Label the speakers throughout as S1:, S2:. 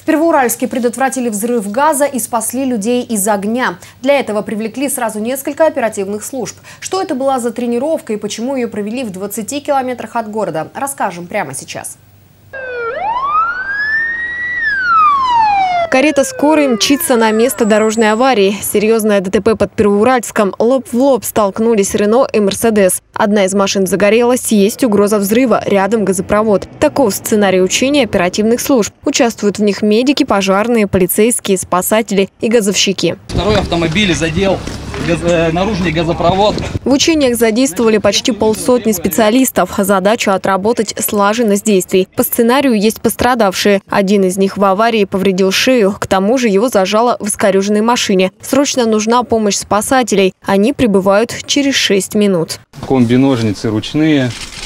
S1: В Первоуральске предотвратили взрыв газа и спасли людей из огня. Для этого привлекли сразу несколько оперативных служб. Что это была за тренировка и почему ее провели в 20 километрах от города, расскажем прямо сейчас.
S2: Карета скорой мчится на место дорожной аварии. Серьезное ДТП под Первоуральском. Лоб в лоб столкнулись Рено и Мерседес. Одна из машин загорелась, есть угроза взрыва, рядом газопровод. Таков сценарий учения оперативных служб. Участвуют в них медики, пожарные, полицейские, спасатели и газовщики.
S3: Второй автомобиль задел наружный газопровод.
S2: В учениях задействовали почти полсотни специалистов. Задача – отработать слаженность действий. По сценарию есть пострадавшие. Один из них в аварии повредил шею. К тому же его зажало в искореженной машине. Срочно нужна помощь спасателей. Они прибывают через 6 минут.
S4: Комби-ножницы ручные,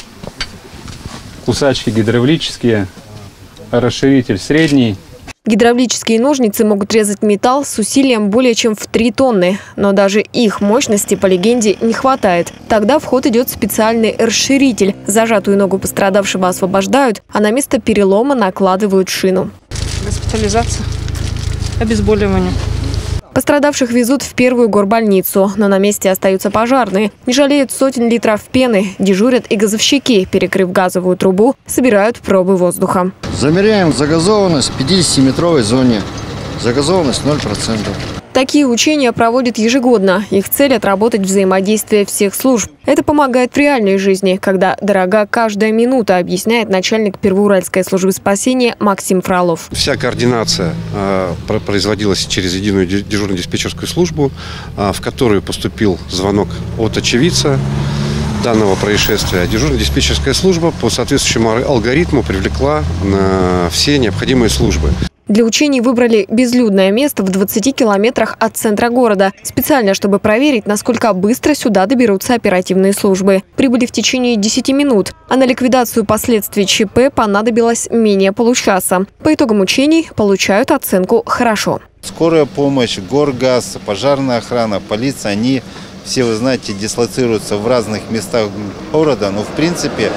S4: кусачки гидравлические, расширитель средний.
S2: Гидравлические ножницы могут резать металл с усилием более чем в 3 тонны. Но даже их мощности, по легенде, не хватает. Тогда в ход идет специальный расширитель. Зажатую ногу пострадавшего освобождают, а на место перелома накладывают шину.
S5: Госпитализация, обезболивание.
S2: Пострадавших везут в первую горбольницу, но на месте остаются пожарные. Не жалеют сотен литров пены, дежурят и газовщики. Перекрыв газовую трубу, собирают пробы воздуха.
S6: Замеряем загазованность в 50-метровой зоне. Загазованность 0%.
S2: Такие учения проводят ежегодно. Их цель – отработать взаимодействие всех служб. Это помогает в реальной жизни, когда дорога каждая минута, объясняет начальник Первоуральской службы спасения Максим Фролов.
S7: Вся координация производилась через единую дежурно-диспетчерскую службу, в которую поступил звонок от очевидца данного происшествия. Дежурно-диспетчерская служба по соответствующему алгоритму привлекла все необходимые службы.
S2: Для учений выбрали безлюдное место в 20 километрах от центра города. Специально, чтобы проверить, насколько быстро сюда доберутся оперативные службы. Прибыли в течение 10 минут, а на ликвидацию последствий ЧП понадобилось менее получаса. По итогам учений получают оценку «хорошо».
S8: Скорая помощь, горгаз, пожарная охрана, полиция, они все, вы знаете, дислоцируются в разных местах города, но в принципе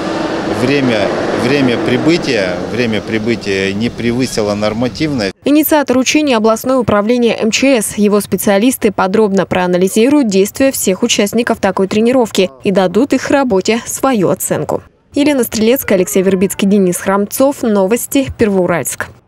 S8: время прибытия не превысило нормативное.
S2: Инициатор учения – областное управление МЧС. Его специалисты подробно проанализируют действия всех участников такой тренировки и дадут их работе свою оценку. Елена Стрелецкая, Алексей Вербицкий, Денис Храмцов. Новости Первоуральск.